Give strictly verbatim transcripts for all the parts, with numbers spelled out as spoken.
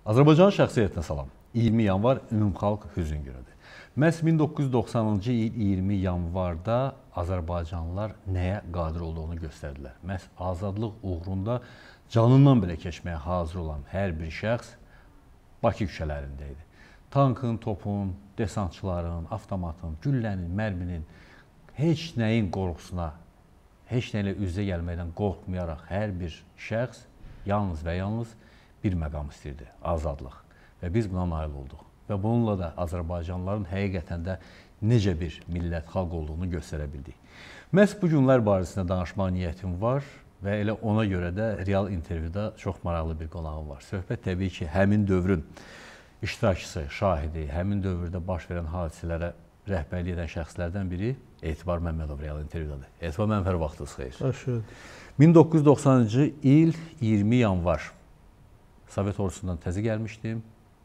Azərbaycan şəxsiyyətinə salam. iyirmi yanvar Ümumxalq Hüzn günüdür. Məhz min doqquz yüz doxsanıncı il iyirmi yanvarda Azərbaycanlılar nəyə qadir olduğunu göstərdilər. Məhz azadlıq uğrunda canından belə keçməyə hazır olan hər bir şəxs Bakı küçələrində idi. Tankın, topun, desantçıların, avtomatın, güllənin, mərminin, heç nəyin qorxusuna, heç nə ilə üz-üzə gəlməkdən qorxmayaraq hər bir şəxs yalnız və yalnız bir məqam istəyirdi, azadlıq. Və biz buna nail olduq. Və bununla da Azərbaycanlıların həqiqətən də necə bir millət, xalq olduğunu göstərə bildik. Məhz bu günlər barəsində danışmaq niyyətim var və elə ona görə də real intervyuda çox maraqlı bir qonağım var. Söhbət təbii ki, həmin dövrün iştirakçısı, şahidi, həmin dövrdə baş verən hadisələrə rəhbərlik edən şəxslərdən biri Etibar Məmmədov real intervyudadır. Etibar Məmmədov, vaxtınız xeyir. min doqquz yüz doxsanıncı il iyirmi yanvar. Sovet ordusundan təzə gəlmişdim.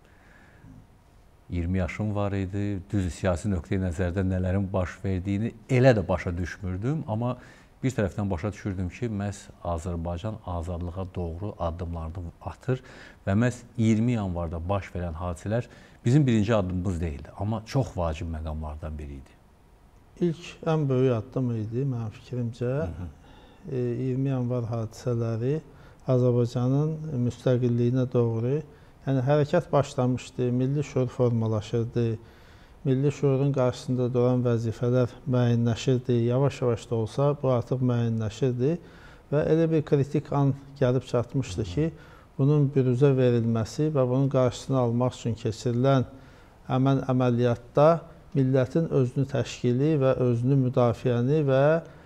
iyirmi yaşım var idi. Düz siyasi nöqteyi nəzərdə nələrin baş verdiyini elə də başa düşmürdüm. Amma bir tərəfdən başa düşürdüm ki, məhz Azərbaycan azadlığa doğru addımlarını atır və məhz iyirmi yanvarda baş verən hadisələr bizim birinci addımımız deyildi. Amma çox vacib məqamlardan biri idi. İlk ən böyük addım idi, mənim fikrimcə. iyirmi yanvar hadisələri Azərbaycanın müstəqilliyinə doğru, yəni hərəkat başlamışdı, milli şuur formalaşırdı, milli şuurun qarşısında duran vəzifələr müəyyənləşirdi, yavaş-yavaş da olsa bu artıq müəyyənləşirdi və elə bir kritik an gəlib çatmışdı ki, bunun büruzə verilməsi və bunun qarşısını almaq üçün keçirilən həmən əməliyyatda millətin özünü təşkili və özünü müdafiəni və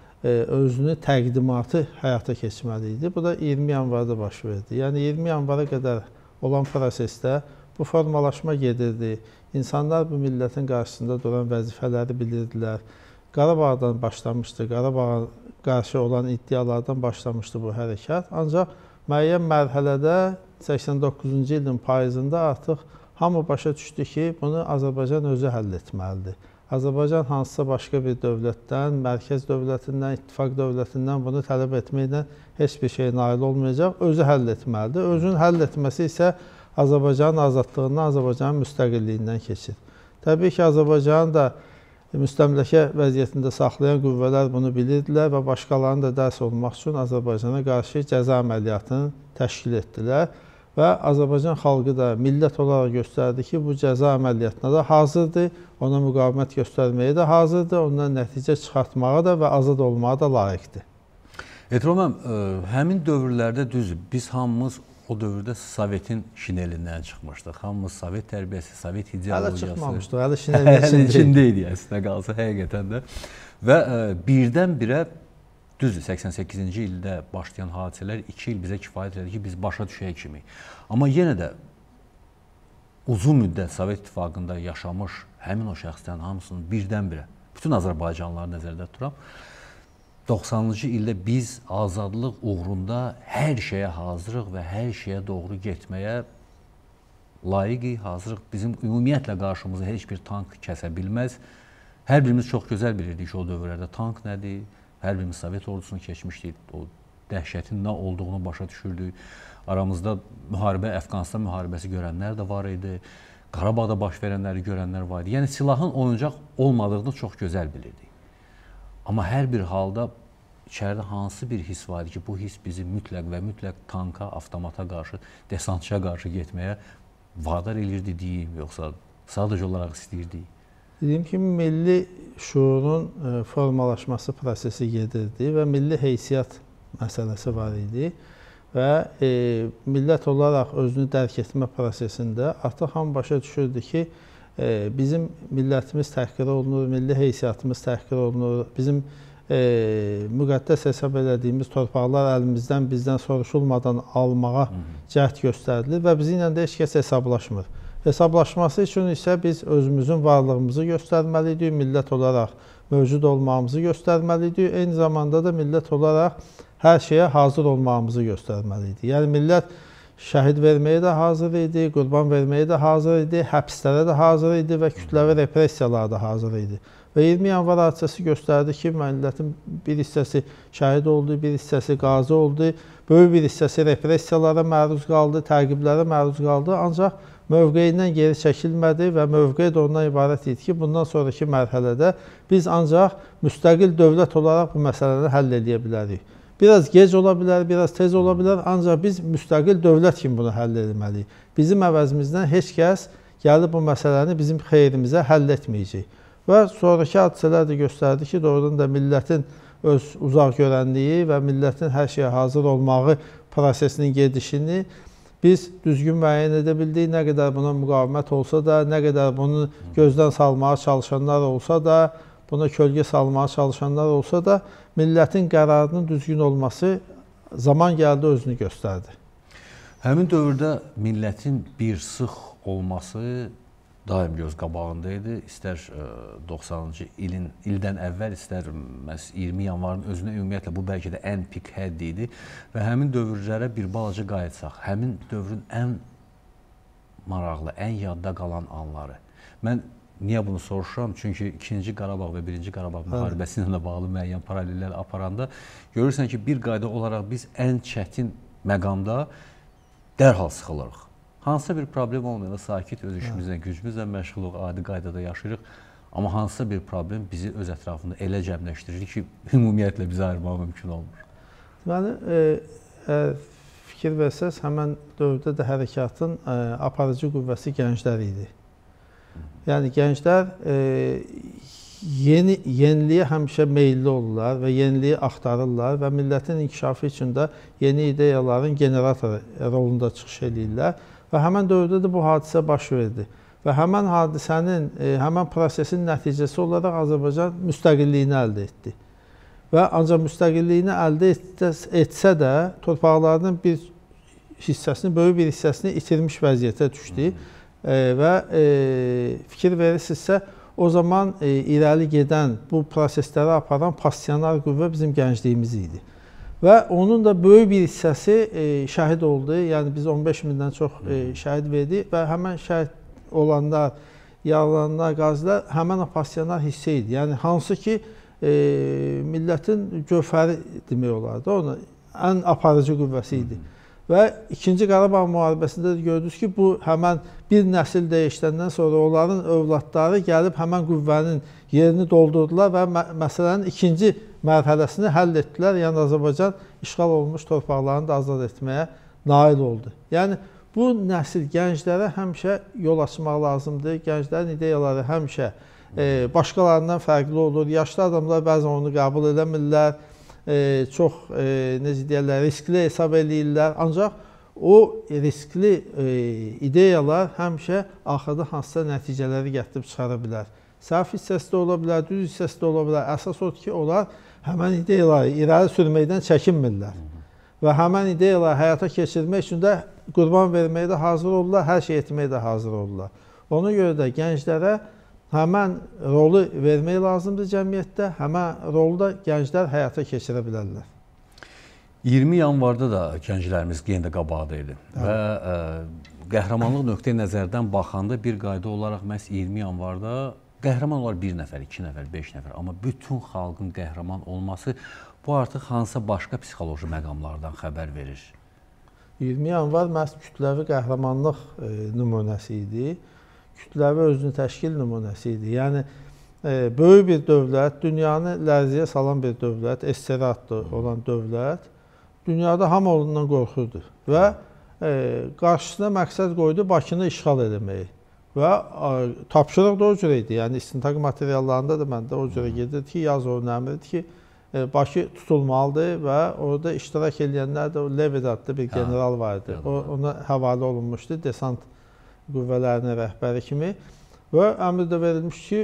özünü təqdimatı həyata keçməli idi. Bu da iyirmi yanvarda baş verdi. Yəni iyirmi yanvara qədər olan prosesdə bu formalaşma gedirdi. İnsanlar bu millətin qarşısında duran vəzifələri bilirdilər. Qarabağdan başlamışdı, Qarabağa qarşı olan iddialardan başlamışdı bu hərəkat. Ancaq müəyyən mərhələdə səksən doqquzuncu ilin payızında artıq hamı başa düşdü ki, bunu Azərbaycan özü həll etməlidir. Azərbaycan hansısa başqa bir dövlətdən, mərkəz dövlətindən, ittifaq dövlətindən bunu tələb etməklə heç bir şey nail olmayacaq, özü həll etməlidir. Özünün həll etməsi isə Azərbaycanın azadlığından, Azərbaycanın müstəqilliyindən keçir. Təbii ki, Azərbaycanın da müstəmləkə vəziyyətində saxlayan qüvvələr bunu bilirdilər və başqalarını da dərs olmaq üçün Azərbaycana qarşı cəza əməliyyatını təşkil etdilər. Və Azərbaycan xalqı da millət olaraq göstərdi ki, bu cəza əməliyyatına da hazırdır, ona müqavimət göstərməyə də hazırdır, ondan nəticə çıxartmağa da və azad olmağa da layiqdir. Etirəm, həmin dövrlərdə düzdür, biz hamımız o dövrdə Sovetin şinelindən çıxmışdıq. Hamımız Sovet tərbiyəsi, Sovet ideologiyası. Hələ çıxmamışdıq, hələ şinelin içindeydi əslində qalsa həqiqətən də. Və birdən-birə düzdür, səksən səkkizinci ildə başlayan hadisələr iki il bizə kifayət edir ki, biz başa düşək kimi. Amma yenə də uzun müddət Sovet İttifaqında yaşamış həmin o şəxslərin hamısının birdən-birə, bütün Azərbaycanlıları nəzərdə tuturam, doxsanıncı ildə biz azadlıq uğrunda hər şeyə hazırıq və hər şeyə doğru getməyə layiqik, hazırıq. Bizim ümumiyyətlə qarşımıza heç bir tank kəsə bilməz. Hər birimiz çox gözəl bilirdik ki, o dövrlərdə tank nədir? Hər birimiz Sovet ordusunu keçmişdik, o dəhşətin nə olduğunu başa düşürdük. Aramızda müharibə, Əfqanistan müharibəsi görənlər də var idi. Qarabağda baş verənləri görənlər var idi. Yəni silahın oyuncaq olmadığını çox gözəl bilirdik. Amma hər bir halda içəridə hansı bir his var idi ki, bu his bizi mütləq və mütləq tanka, avtomata qarşı, desantçıya qarşı getməyə vadar elirdi deyim, yoxsa sadəcə olaraq istəyirdik? Dediyim kimi, milli şuurun formalaşması prosesi gedirdi və milli heysiyyat məsələsi var idi və e, millət olaraq özünü dərk etmə prosesində artıq hamı başa düşürdü ki, e, bizim millətimiz təhqir olunur, milli heysiyyatımız təhqir olunur, bizim e, müqəddəs hesab elədiyimiz torpaqlar əlimizdən, bizdən soruşulmadan almağa cəhd göstərilir və bizi ilə də heç kəs hesablaşmır. Hesablaşması üçün isə biz özümüzün varlığımızı göstərməliydik, millət olaraq mövcud olmağımızı göstərməliydik, eyni zamanda da millət olaraq hər şeyə hazır olmağımızı göstərməliydik. Yəni, millət şəhid verməyə də hazır idi, qurban verməyə də hazır idi, həbslərə də hazır idi və kütləvi repressiyalara da hazır idi. Və iyirmi yanvar hadisəsi göstərdi ki, millətin bir hissəsi şəhid oldu, bir hissəsi qazi oldu, böyük bir hissəsi repressiyalara məruz qaldı, təqiblərə məruz qaldı. Ancaq mövqeyindən geri çəkilmədi və mövqe də ondan ibarət idi ki, bundan sonraki mərhələdə biz ancaq müstəqil dövlət olaraq bu məsələni həll edə bilərik. Biraz gec ola bilər, biraz tez ola bilər, ancaq biz müstəqil dövlət kimi bunu həll etməliyik. Bizim əvəzimizdən heç kəs gəlib bu məsələni bizim xeyrimizə həll etməyəcək. Və sonraki hadisələr də göstərdi ki, doğrudan da millətin öz uzaq görənliyi və millətin hər şeyə hazır olmağı prosesinin gedişini biz düzgün müəyyən edə bildik. Nə qədər buna müqavimət olsa da, nə qədər bunu gözdən salmağa çalışanlar olsa da, buna kölgə salmağa çalışanlar olsa da, millətin qərarının düzgün olması zaman gəldi özünü göstərdi. Həmin dövrdə millətin bir sıx olması daim göz qabağında idi. İstər doxsanıncı ilin ildən əvvəl, istər məhz iyirmi yanvarın özünə ümumiyyətlə bu bəlkə də ən pik hədd idi və həmin dövrlərə bir balaca qayıtsaq, həmin dövrün ən maraqlı, ən yadda qalan anları. Mən niyə bunu soruşuram? Çünki ikinci Qarabağ və birinci Qarabağ müharibəsi ilə bağlı müəyyən paralellər aparanda görürsən ki, bir qayda olaraq biz ən çətin məqamda dərhal sıxılırıq. Hansısa bir problem olmayanda sakit öz işimizlə, gücümüzlə məşğuluq, adi qaydada yaşayırıq. Amma hansısa bir problem bizi öz ətrafında elə cəmləşdirir ki, ümumiyyətlə bizi ayırmaq mümkün olmur. Deməli, əgər fikir versəz, həmən dövrdə də hərəkatın aparıcı qüvvəsi gənclər idi. Yəni, gənclər yeni, yeniliyə həmişə meyilli olurlar və yeniliyi axtarırlar və millətin inkişafı üçün də yeni ideyaların generatoru rolunda çıxış edirlər. Və həmən dövrdə də bu hadisə baş verdi. Və həmən hadisənin, həmən prosesin nəticəsi olaraq Azərbaycan müstəqilliyini əldə etdi. Və ancaq müstəqilliyini əldə etsə də, torpaqlarının bir hissəsini, böyük bir hissəsini itirmiş vəziyyətə düşdü. Və fikir verirsinizsə, o zaman irəli gedən, bu prosesləri aparan passionar qüvvə bizim gəncliyimiz idi. Və onun da böyük bir hissəsi e, şəhid oldu. Yəni biz on beş mindən çox e, şəhid verdik və həmən şəhid olanlar, yaralananlar, qazilər həmən o passionar hissə idi. Yəni hansı ki e, millətin gövhəri demək olardı. Onun ən aparıcı qüvvəsi idi. Və ikinci Qarabağ müharibəsində də gördünüz ki, bu həmən bir nəsil dəyişdəndən sonra onların övladları gəlib həmən qüvvənin yerini doldurdular və mə məsələnin ikinci mərhələsini həll etdilər. Yəni Azərbaycan işğal olunmuş torpaqlarını da azad etməyə nail oldu. Yəni bu nəsil gənclərə həmişə yol açmaq lazımdır. Gənclərin ideyaları həmişə e, başqalarından fərqli olur. Yaşlı adamlar bəzən onu qəbul edəmirlər. E, çox, e, necə deyərlər, riskli hesab edirlər. Ancaq o riskli e, ideyalar həmişə axırda hansısa nəticələri gətirib çıxara bilər. Səhv hissəsi də ola bilər, düz hissəsi də ola bilər. Əsas odur ki, onlar həmən ideyaları irəli sürməkdən çəkinmirlər. Və həmən ideyaları həyata keçirmək üçün də qurban verməyə də hazır olurlar, hər şey etməyə də hazır olurlar. Ona görə də gənclərə həmən rolu vermək lazımdır cəmiyyətdə, həmən rolu da gənclər həyata keçirə bilərlər. iyirmi yanvarda da gənclərimiz yenə də qabaqda idi. Hə. Və ə, qəhrəmanlıq nöqteyi nəzərdən baxanda bir qayda olaraq məhz iyirmi yanvarda qəhrəman olar bir nəfər, iki nəfər, beş nəfər, amma bütün xalqın qəhrəman olması bu artıq hansısa başqa psixoloji məqamlardan xəbər verir. iyirmi yanvar məhz kütləvi qəhrəmanlıq e, nümunəsi idi. Kütləvi özünü təşkil nümunəsi idi. Yəni, e, böyük bir dövlət, dünyanı lərziyə salan bir dövlət, S S R adlı olan dövlət, dünyada hamı ondan qorxurdu və e, qarşısına məqsəd qoydu Bakını işğal etməyi. Və e, tapşırıq da o cürə idi. Yəni, istintaq materiallarında da məndə o cürə gedirdi ki, yaz o nəmrdir ki, e, Bakı tutulmalıdır və orada iştirak edənlər də Levit adlı bir general vardı. O, ona həvalə olunmuşdu, desant qüvvələrinin rəhbəri kimi və əmr də verilmiş ki,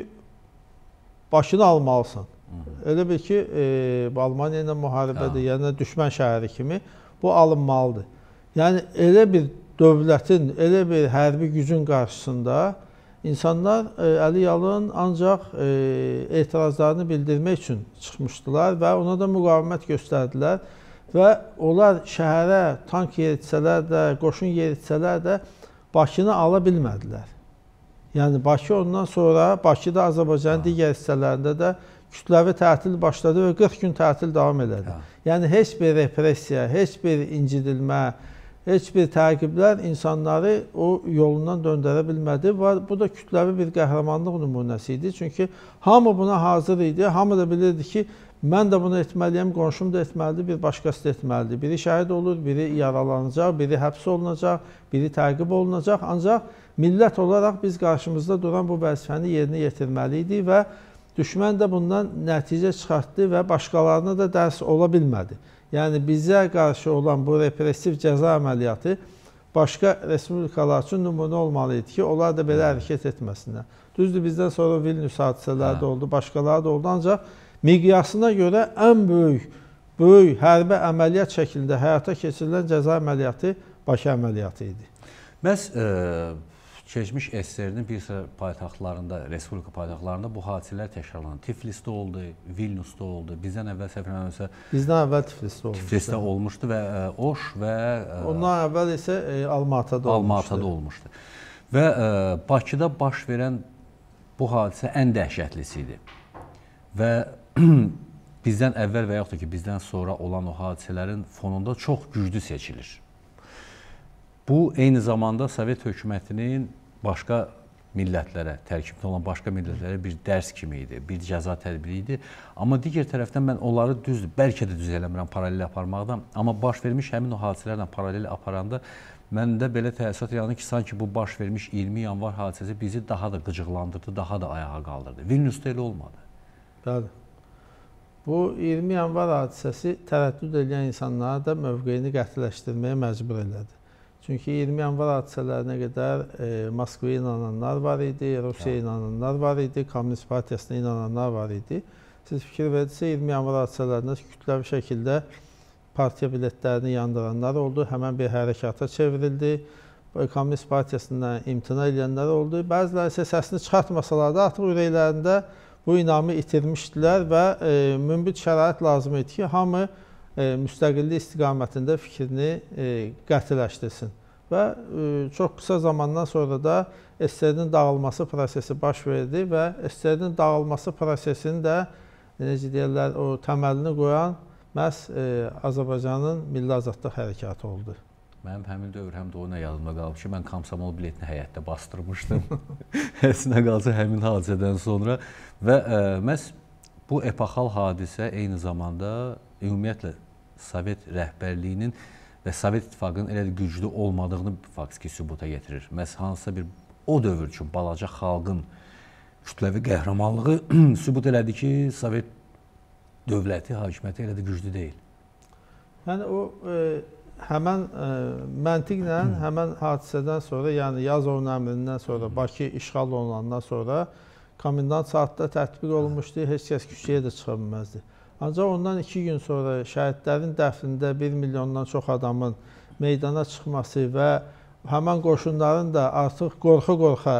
Bakını almalısan. Elə bil ki, e, Almaniya ilə müharibədir, yəni düşmən şəhəri kimi bu alınmalıdır. Yəni, elə bir dövlətin, elə bir hərbi gücün qarşısında insanlar e, əli yalın ancaq e, etirazlarını bildirmək üçün çıxmışdılar və ona da müqavimət göstərdilər və onlar şəhərə tank yeritsələr də, qoşun yeritsələr də Bakını ala bilmədilər. Yəni Bakı ondan sonra Bakıda Azərbaycanın digər hissələrində də kütləvi tətil başladı və qırx gün tətil davam elədi. Ha. Yəni heç bir repressiya, heç bir incidilmə, heç bir təqiblər insanları o yolundan döndərə bilmədi və bu da kütləvi bir qəhrəmanlıq nümunəsi idi. Çünki hamı buna hazır idi, hamı da bilirdi ki, mən də bunu etməliyəm, qonşum da etməlidir, bir başqası da etməlidir. Biri şəhid olur, biri yaralanacaq, biri həbs olunacaq, biri təqib olunacaq. Ancaq millət olaraq biz qarşımızda duran bu vəzifəni yerinə yetirməli idi və düşmən də bundan nəticə çıxartdı və başqalarına da dərs ola bilmədi. Yəni bizə qarşı olan bu repressiv cəza əməliyyatı başqa respublikalar üçün nümunə olmalı idi ki, onlar da belə hərəkət etməsinlər. Düzdür, bizdən sonra Vilnius hadisələri də oldu, başqaları da oldu, ancaq miqyasına görə ən böyük, böyük hərbi əməliyyat şəklində həyata keçirilən cəza əməliyyatı Bakı əməliyyatı idi. Məhz e, keçmiş S S R-nin bir sıra paytaxtlarında, respublika paytaxtlarında bu hadisələr təkrarlandı. Tiflisdə oldu, Vilniusda oldu, bizdən əvvəl səfərləməsə bizdən əvvəl Tiflisdə olmuşdu. Tiflisdə olmuşdu və e, Oş və e, ondan əvvəl isə e, Almatada olmuşdu. Almatada olmuşdu. Və e, Bakıda baş verən bu hadisə ən dəhşətlisi idi. Və bizdən əvvəl və yaxud da ki, bizdən sonra olan o hadisələrin fonunda çox güclü seçilir. Bu, eyni zamanda Sovet hökumətinin başqa millətlərə, tərkibdə olan başqa millətlərə bir dərs kimi idi, bir cəza tədbiri idi. Amma digər tərəfdən mən onları düzdür, bəlkə də düz eləmirəm paralel aparmaqdan, amma baş vermiş həmin o hadisələrlə paralel aparanda məndə belə təəssürat yaranır ki, sanki bu baş vermiş iyirmi yanvar hadisəsi bizi daha da qıcıqlandırdı, daha da ayağa qaldırdı. Vilniusda elə olmadı. Bəli. Bu iyirmi yanvar hadisəsi tərəddüd edən insanlara da mövqeyini qətiləşdirməyə məcbur elədi. Çünki iyirmi yanvar hadisələrinə qədər e, Moskvaya inananlar var idi, Rusiyaya inananlar var idi, Komünist Partiyasına inananlar var idi. Siz fikir verdinizsə, iyirmi yanvar hadisələrində kütləvi şəkildə partiya biletlərini yandıranlar oldu, həmən bir hərəkata çevrildi. Komünist Partiyasından imtina edənlər oldu. Bəziləri isə səsini çıxartmasalar da artıq ürəklərində bu inamı itirmişdilər və e, münbit şərait lazım idi ki, hamı e, müstəqillik istiqamətində fikrini e, qətiləşdirsin. Və e, çox qısa zamandan sonra da S S R-nin dağılması prosesi baş verdi və S S R-nin dağılması prosesini də, necə deyirlər, o təməlini qoyan məhz e, Azərbaycanın Milli Azadlıq Hərəkatı oldu. Mənim həmin dövr həm də o nə yadımda qalıb ki, mən komsomol biletini həyətdə bastırmışdım. Əslində qalsa həmin hadisədən sonra və ə, məhz bu epoxal hadisə eyni zamanda ümumiyyətlə Sovet rəhbərliyinin və Sovet İttifaqının elə də güclü olmadığını faktiki sübuta getirir. Məhz hansısa bir o dövr üçün balaca xalqın kütləvi qəhrəmanlığı sübut elədi ki, Sovet dövləti, hakimiyyəti elə də güclü deyil. Yəni o e həmən ə, məntiqlə həmən hadisədən sonra, yəni Yazovun əmrindən sonra, Bakı işğal olunandan sonra komendant saatda tətbiq olunmuşdu, heç kəs küçəyə də çıxa bilməzdi. Ancaq ondan iki gün sonra şəhidlərin dəfnində bir milyondan çox adamın meydana çıxması və həmən qoşunların da artıq qorxa-qorxa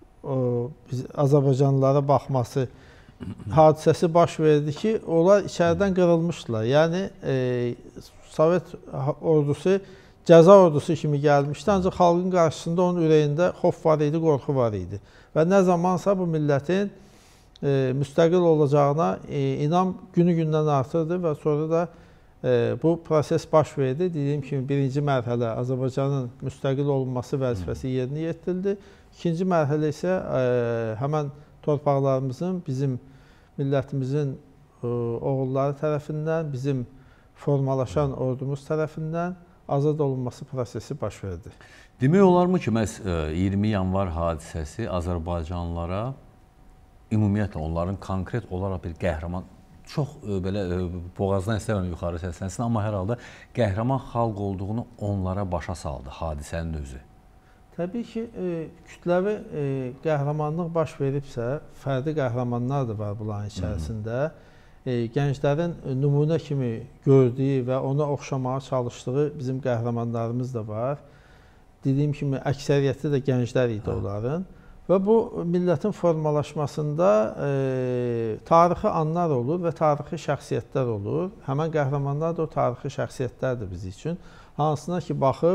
Azərbaycanlılara baxması hadisəsi baş verdi ki, onlar içəridən qırılmışdılar. Yəni e, Sovet ordusu cəza ordusu kimi gəlmişdi, ancaq xalqın qarşısında onun ürəyində xof var idi, qorxu var idi. Və nə zamansa bu millətin e, müstəqil olacağına e, inam günü-gündən artırdı və sonra da e, bu proses baş verdi. Dediyim kimi birinci mərhələ Azərbaycanın müstəqil olunması vəzifəsi yerinə yetirildi. İkinci mərhələ isə e, həmən torpaqlarımızın, bizim millətimizin e, oğulları tərəfindən, bizim formalaşan ordumuz tərəfindən azad olunması prosesi baş verdi. Demək olarmı ki, məhz iyirmi yanvar hadisəsi Azərbaycanlılara, ümumiyyətlə onların konkret olaraq bir qəhrəman, çox belə boğazdan istəmirəm yuxarı səslənsin, amma hər halda qəhrəman xalq olduğunu onlara başa saldı hadisənin özü. Təbii ki, e, kütləvi e, qəhrəmanlıq baş veribsə, fərdi qəhrəmanlar da var bunların içərisində. Hı -hı. Gənclərin nümunə kimi gördüyü və ona oxşamağa çalışdığı bizim qəhrəmanlarımız da var. Dediyim kimi, əksəriyyəti də gənclər idi onların. Və bu millətin formalaşmasında e, tarixi anlar olur və tarixi şəxsiyyətlər olur. Həmən qəhrəmanlar da o tarixi şəxsiyyətlərdir biz üçün. Hansına ki, baxıb,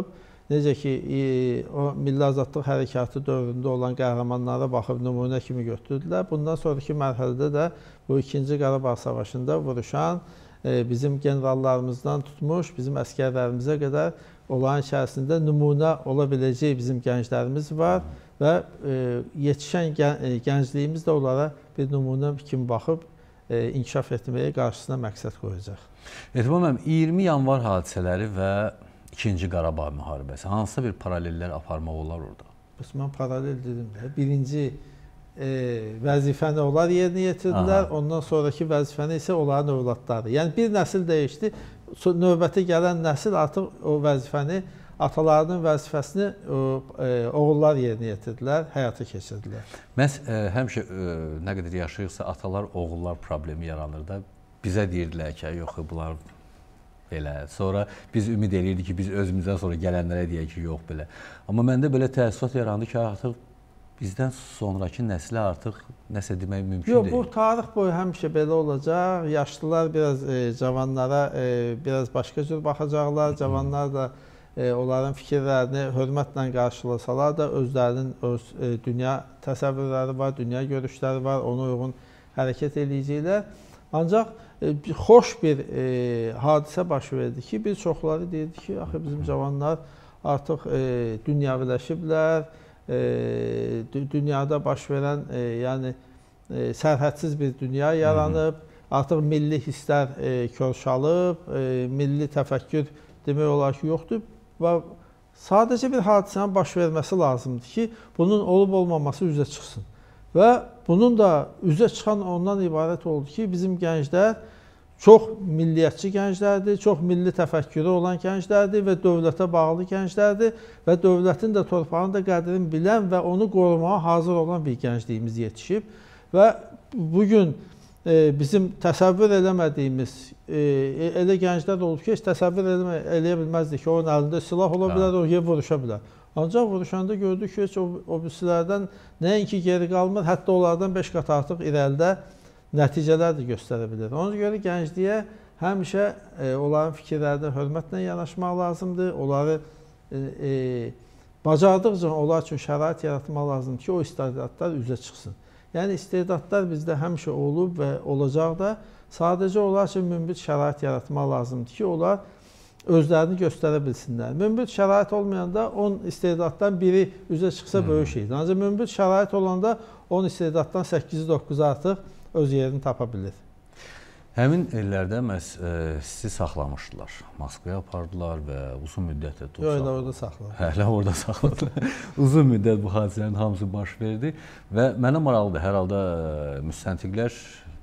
necə ki, o Milli Azadlıq Hərəkatı dövründə olan qəhrəmanlara baxıb nümunə kimi götürdülər. Bundan sonraki mərhələdə də bu ikinci Qarabağ Savaşında vuruşan bizim generallarımızdan tutmuş, bizim əskərlərimizə qədər onların içərisində nümunə ola biləcək bizim gənclərimiz var və yetişən gəncliyimiz də onlara bir nümunə kimi baxıb inkişaf etməyə qarşısına məqsəd qoyacaq. Etibar müəllim, iyirmi yanvar hadisələri və ikinci Qarabağ müharibəsi hansısa bir paralellər aparmaq olar orada? Bəs mən paralel dedim də. Birinci e, vəzifəni onlar yerinə yetirdilər, Aha. ondan sonraki vəzifəni isə onların övladları. Yəni bir nəsil dəyişdi, növbəti gələn nəsil artıq o vəzifəni, atalarının vəzifəsini o, e, oğullar yerinə yetirdilər, həyata keçirdilər. Məhz e, həmişə e, nə qədər yaşayıqsa atalar, oğullar problemi yaranır da. Bizə deyirdilər ki, yox, bunlar belə. Sonra biz ümid edirdik ki, biz özümüzdən sonra gələnlərə deyək ki, yox belə. Amma məndə belə təəssürat yarandı ki, artıq bizdən sonraki nəslə artıq nəsə demək mümkün yox, deyil. Yox, bu tarix boyu həmişə belə olacaq. Yaşlılar biraz e, cavanlara e, biraz başqa cür baxacaqlar. Cavanlar da e, onların fikirlərini hörmətlə qarşılasalar da özlərinin öz e, dünya təsəvvürləri var, dünya görüşləri var, ona uyğun hərəkət eləyəcəklər. Ancaq e, xoş bir e, hadisə baş verdi ki, biz çoxları deyirdi ki, axı bizim cavanlar artıq e, dünyaviləşiblər, e, dünyada baş verən, e, yəni e, sərhədsiz bir dünya yaranıb, artıq milli hisslər e, körşalıb, e, milli təfəkkür demək olar ki, yoxdur və sadəcə bir hadisənin baş verməsi lazımdır ki, bunun olub-olmaması üzə çıxsın. Və bunun da üzə çıxan ondan ibarət oldu ki, bizim gənclər çox milliyyətçi gənclərdir, çox milli təfəkkürü olan gənclərdir və dövlətə bağlı gənclərdir və dövlətin də torpağının da qədrini bilən və onu qorumağa hazır olan bir gəncliyimiz yetişib. Və bugün e, bizim təsəvvür eləmədiyimiz e, elə gənclər olub ki, heç təsəvvür eləmə, eləyə bilməzdik ki, onun əlində silah ola bilər, oraya vuruşa bilər. Ancaq vuruşanda gördük ki, heç o, o birisilərdən nəinki geri qalmır, hətta onlardan beş qat artıq irəlidə nəticələr də göstərə bilir. Ona görə gəncliyə həmişə e, onların fikirlərinə hörmətlə yanaşmaq lazımdır. Onları e, e, bacardıqca onlar üçün şərait yaratmaq lazımdır ki, o istedadlar üzə çıxsın. Yəni istedadlar bizdə həmişə olub və olacaq da, sadəcə onlar üçün münbit şərait yaratmaq lazımdır ki, onlar özlərini göstərə bilsinlər. Münbit şərait olmayanda on istedaddan biri üzə çıxsa böyük şeydir. Ancaq münbit şərait olanda on istedaddan səkkizi doqquzu artıq öz yerini tapa bilir. Həmin illərdə məhz e, sizi saxlamışdılar. Moskvaya apardılar və uzun müddətlə tutsaxladılar. Yox, elə orada saxladılar. Hələ orada saxladılar. Uzun müddət bu hadisələrin hamısı baş verdi və mənə maraqlıdır. Hər halda e, müstəntiqlər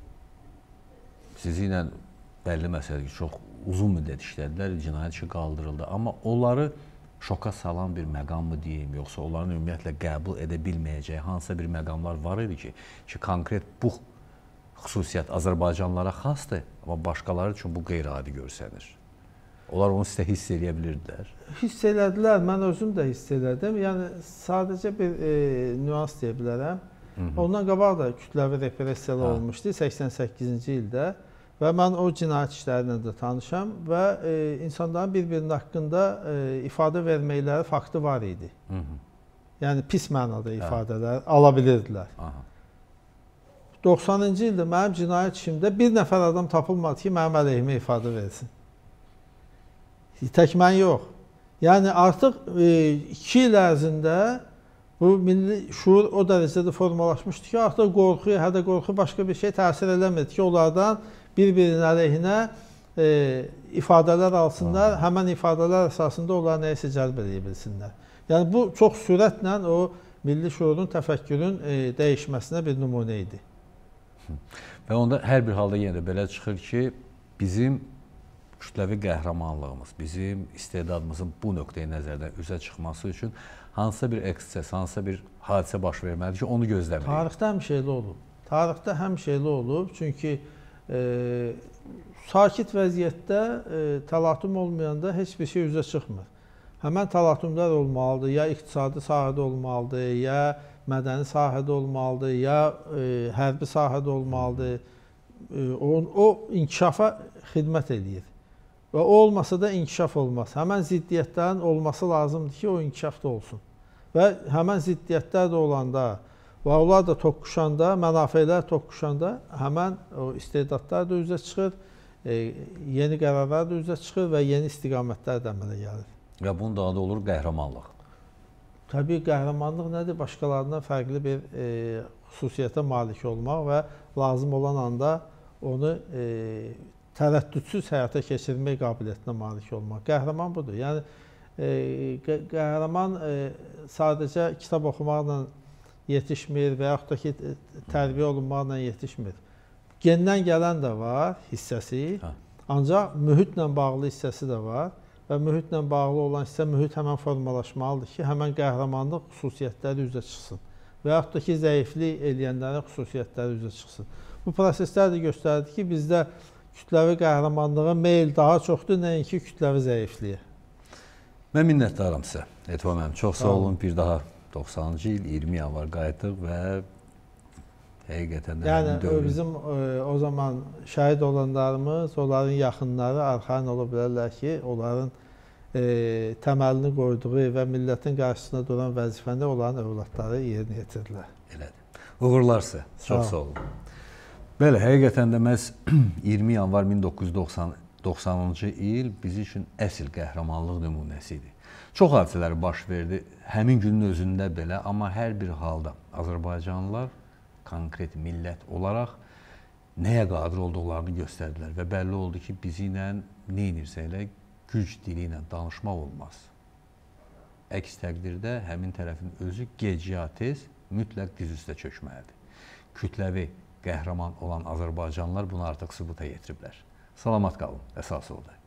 sizi ilə bəlli məsələdir ki, çox uzun müddət işlədilər, cinayət işi qaldırıldı. Amma onları şoka salan bir məqam mı deyim, yoxsa onların ümumiyyətlə qəbul edə bilməyəcəyi hansısa bir məqamlar var idi ki, ki konkret bu xüsusiyyət Azərbaycanlılara xasdır, amma başqaları üçün bu qeyri-adi görsənir. Onlar onu sizə hiss edə bilirdilər. Hiss elədilər, mən özüm də hiss elədim. Yəni sadəcə bir e, nüans deyə bilərəm. Hı -hı. Ondan qabaq da kütləvi repressiyalar olmuşdu səksən səkkizinci ildə. Və mən o cinayət işlərindən də tanışam və e, insanların bir-birinin haqqında e, ifadə verməkləri faktı var idi. Hı -hı. Yəni pis mənada ifadələr ala bilirdilər. Aha. doxsanıncı ildə mənim cinayət işimdə bir nəfər adam tapılmadı ki, mənim əleyhimə ifadə versin. Tək mən yox. Yəni artıq e, iki il ərzində bu milli şuur o dərəcədə formalaşmışdı ki, artıq qorxuya, hədə qorxu başqa bir şey təsir eləmirdi ki, onlardan bir-birinin əleyhinə e, ifadələr alsınlar, Aha. həmən ifadələr əsasında onları nəyəsə cəlb edə bilsinlər. Yəni bu çox sürətlə o milli şuurun, təfəkkürün e, dəyişməsinə bir nümunə idi. Və onda hər bir halda yenə də belə çıxır ki, bizim kütləvi qəhrəmanlığımız, bizim istedadımızın bu nöqteyi nəzərdən üzə çıxması üçün hansısa bir ekses, hansısa bir hadisə baş verməlidir ki, onu gözləməliyik. Tarixdə həmişə elə olub. Tarixdə həmişə elə olub, çünki e, sakit vəziyyətdə e, təlatüm olmayanda heç bir şey üzə çıxmır. Həmən təlatümlər olmalıdır, ya iqtisadi sahədə olmalıdır, ya mədəni sahədə olmalıdır, ya e, hərbi sahədə olmalıdır. E, o, o inkişafa xidmət edir. Və o olmasa da inkişaf olmaz. Həmən ziddiyyətlərin olması lazımdır ki, o inkişaf da olsun. Və həmən ziddiyyətlər də olanda və onlar da toqquşanda, mənafelər toqquşanda həmən o istedadlar da üzə çıxır, e, yeni qərarlar da üzə çıxır və yeni istiqamətlər də əmələ gəlir. Və bunun da adı olur qəhrəmanlıq. Təbii qəhrəmanlıq nədir? Başqalarından fərqli bir e, xüsusiyyətə malik olmaq və lazım olan anda onu e, tərəddüdsüz həyata keçirmək qabiliyyətinə malik olmaq. Qəhrəman budur. Yəni e, qəhrəman e, sadəcə kitab oxumaqla yetişmir və yaxud da ki, tərbiyə olunmaqla yetişmir. Gendən gələn də var hissəsi, hə. Ancaq mühitlə bağlı hissəsi də var və mühitlə bağlı olan hissə mühit həmən formalaşmalıdır ki, həmən qəhrəmanlıq xüsusiyyətləri üzə çıxsın və yaxud da ki, zəiflik eləyənlərin xüsusiyyətləri üzə çıxsın. Bu proseslər də göstərdi ki, bizdə kütləvi qəhrəmanlığa meyl daha çoxdur, nəinki kütləvi zəifliyə. Mən minnətdaram sizə. Etva mənim, çox sağ olun. Bir daha doxsanıncı il iyirmi yanvar qayıtdıq və həqiqətən də yəni, bizim o zaman şəhid olanlarımız, onların yaxınları arxayın ola bilərlər ki, onların e, təməlini qoyduğu və millətin qarşısında duran vəzifəndə onların övladları yerinə yetirdilər. Elədir. Uğurlar sizə. Çox sağ olun. Bəli, həqiqətən də məhz iyirmi yanvar min doqquz yüz doxsanıncı il bizim üçün əsl qəhrəmanlıq nümunəsi idi. Çox hadisələr baş verdi həmin günün özündə belə, amma hər bir halda Azərbaycanlılar konkret millət olaraq nəyə qadir olduqlarını göstərdilər və bəlli oldu ki, bizi ilə nə edirsə elə güc dili ilə danışmaq olmaz. Əks təqdirdə həmin tərəfin özü gec ya tez mütləq diz üstə çökməlidir. Kütləvi qəhrəman olan Azərbaycanlılar bunu artıq sübuta yetiriblər. Salamat qalın, əsas oldu.